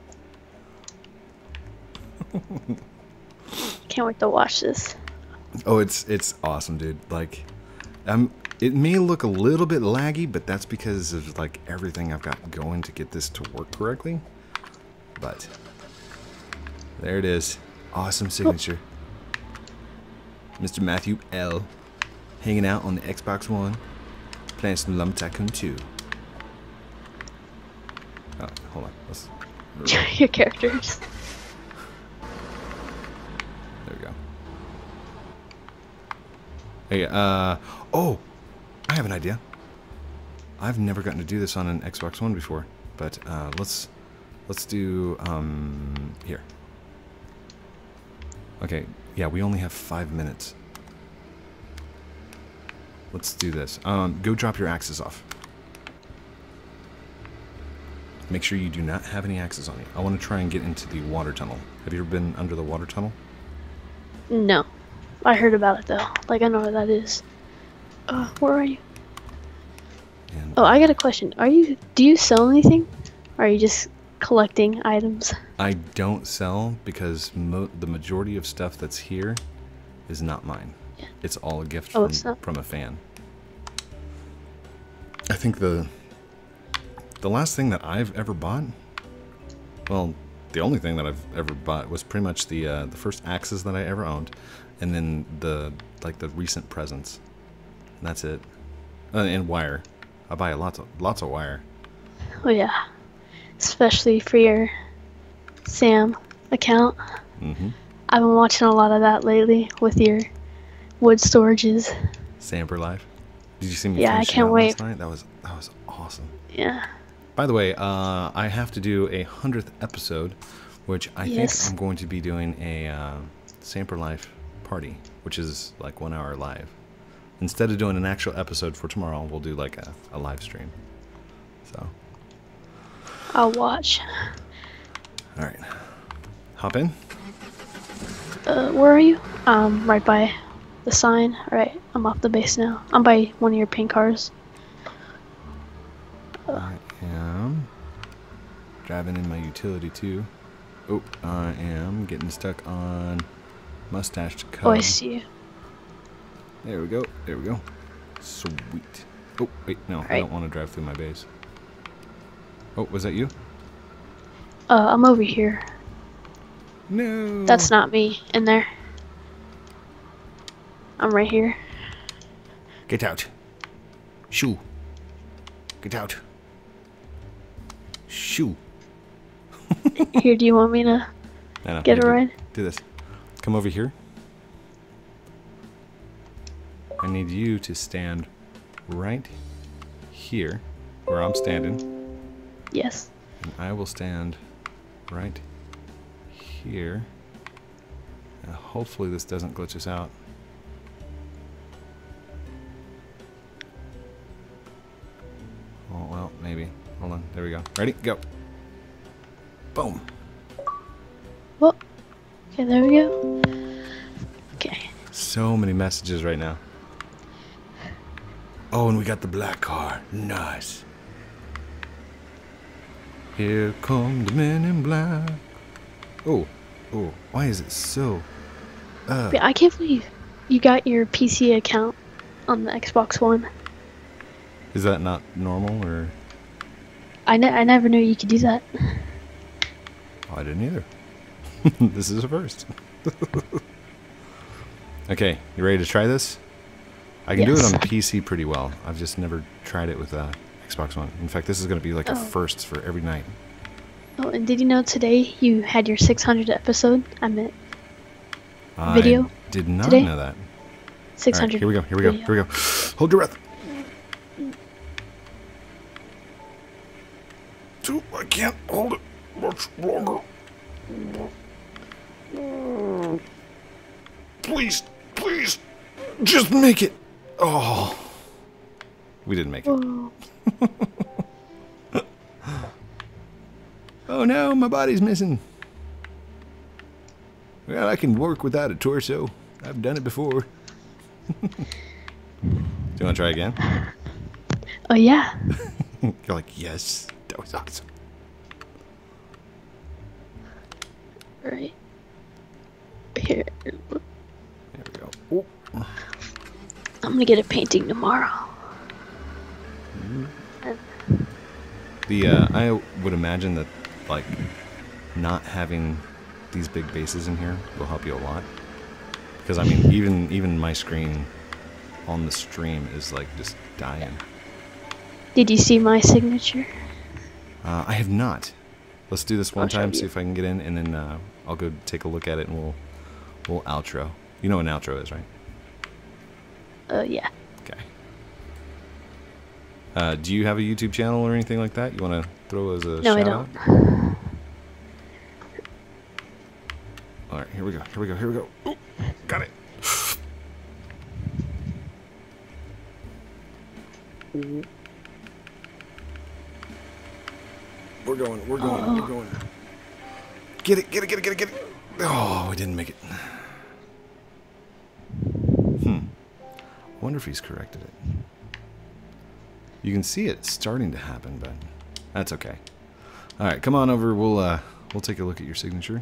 Can't wait to watch this. Oh, it's awesome, dude. Like, it may look a little bit laggy, but that's because of like everything I've got going to get this to work correctly. But there it is. Awesome signature. Mr. Matthew L. hanging out on the Xbox One, playing some Lumber Tycoon 2. Oh, hold on. Let's... Your characters. There we go. Hey, oh, I have an idea. I've never gotten to do this on an Xbox One before, but let's do here. Okay, yeah, we only have 5 minutes. Let's do this. Go drop your axes off. Make sure you do not have any axes on you. I want to try and get into the water tunnel. Have you ever been under the water tunnel? No. I heard about it though. Like I know what that is. Where are you? And Oh, I got a question. Do you sell anything? Or are you just collecting items? I don't sell because the majority of stuff that's here is not mine. Yeah. It's all a gift Oh, it's not? from a fan. I think the last thing that I've ever bought, well, the only thing that I've ever bought was pretty much the first axes that I ever owned, and then the recent presents. And that's it. And wire. I buy lots of wire. Oh yeah. Especially for your Sam account. Mm-hmm. I've been watching a lot of that lately with your wood storages. Samper Life. Did you see me? Yeah, I finish it can't out wait. last night? That was awesome. Yeah. By the way, I have to do a 100th episode, which I think I'm going to be doing a Samper Life party, which is like 1 hour live. Instead of doing an actual episode for tomorrow, we'll do like a live stream. So. I'll watch. All right. Hop in. Where are you? Right by the sign. Alright, I'm off the base now. I'm by one of your pink cars. I am driving in my utility too. Oh, I am getting stuck on Mustached Cub. Oh, I see you. There we go. There we go. Sweet. Oh, wait, no, I don't want to drive through my base. Oh, was that you? I'm over here. No. That's not me in there. I'm right here. Get out. Shoo. Get out. Shoo. Here, do you want me to No, get a ride? Do this. Come over here. I need you to stand right here where I'm standing. Yes. And I will stand right here. And hopefully this doesn't glitch us out. Oh, well, maybe. Hold on. There we go. Ready? Go. Boom. Well, okay, there we go. Okay. So many messages right now. Oh, and we got the black car. Nice. Here come the men in black. Oh, oh, why is it so? Wait, I can't believe you got your PC account on the Xbox One. Is that not normal, or? I never knew you could do that. Oh, I didn't either. This is a first. Okay, you ready to try this? I can do it on PC pretty well. I've just never tried it with Xbox One. In fact, this is going to be like a first for every night. Oh, and did you know today you had your 600th episode? I meant video. I did not today? know that. 600. Right, here we go. Here we go. Video. Here we go. Hold your breath. I can't hold it much longer. Please, please, just make it. Oh, we didn't make it. Oh no, my body's missing. Well, I can work without a torso. I've done it before. Do you want to try again? Oh, yeah. You're like, yes, that was awesome. Right. Here. There we go. Oh. I'm gonna get a painting tomorrow. I would imagine that, like, not having these big bases in here will help you a lot. Because, I mean, even my screen on the stream is, like, just dying. Did you see my signature? I have not. Let's do this one I'll show time, you. see if I can get in, and then I'll go take a look at it, and we'll outro. You know what an outro is, right? Yeah. Okay. Do you have a YouTube channel or anything like that? You want to throw as a No, I shout out? don't. All right, here we go. Here we go. Here we go. Ooh, got it. We're going. We're going. We're going. Get it. Get it. Get it. Get it. Get it. Oh, we didn't make it. I wonder if he's corrected it. You can see it starting to happen, but that's okay. All right, come on over. We'll take a look at your signature.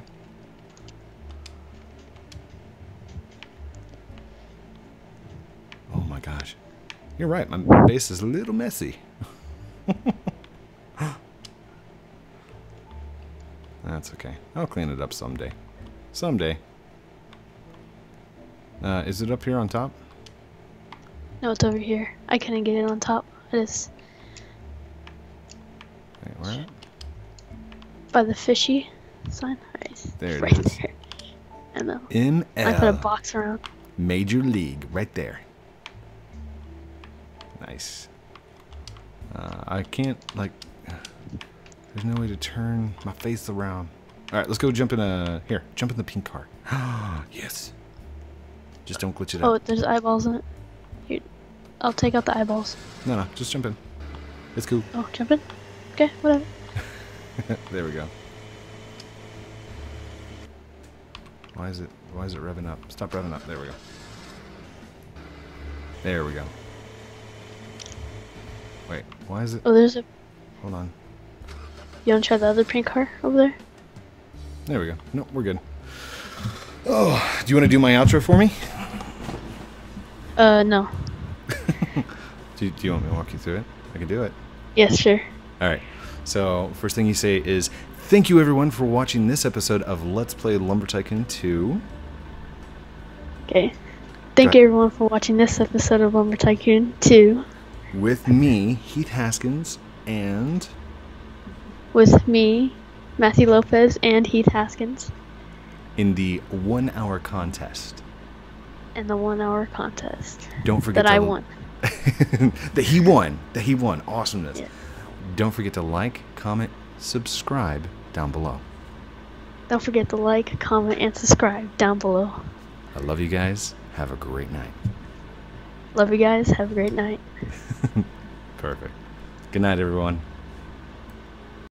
Oh my gosh, you're right. My base is a little messy. That's okay. I'll clean it up someday. Someday. Is it up here on top? No, it's over here. I couldn't get it on top. I just Wait, where at? by the fishy sign. Right, There it right is. there. I know. ML. I put a box around. Major League, right there. Nice. I can't, like, there's no way to turn my face around. All right, let's go jump in here, jump in the pink car. Yes. Just don't glitch it Oh, out. there's eyeballs in it. Here, I'll take out the eyeballs. No, just jump in. It's cool. Oh, jump in? Okay, whatever. There we go. Why is it revving up? Stop revving up. There we go. There we go. Wait, why is it? Oh, there's a... Hold on. You want to try the other pink car over there? There we go. Nope, we're good. Oh, do you want to do my outro for me? No. Do you want me to walk you through it? I can do it. Yes, sure. All right. So first thing you say is, thank you everyone for watching this episode of Let's Play Lumber Tycoon 2. Okay. Thank you everyone for watching this episode of Lumber Tycoon 2. With me, Heath Haskins, and... With me, Matthew Lopez, and Heath Haskins. in the 1 hour contest. In the 1 hour contest. Don't forget that I won. that he won. That he won. Awesomeness. Yeah. Don't forget to like, comment, subscribe down below. Don't forget to like, comment, and subscribe down below. I love you guys. Have a great night. Love you guys. Have a great night. Perfect. Good night, everyone.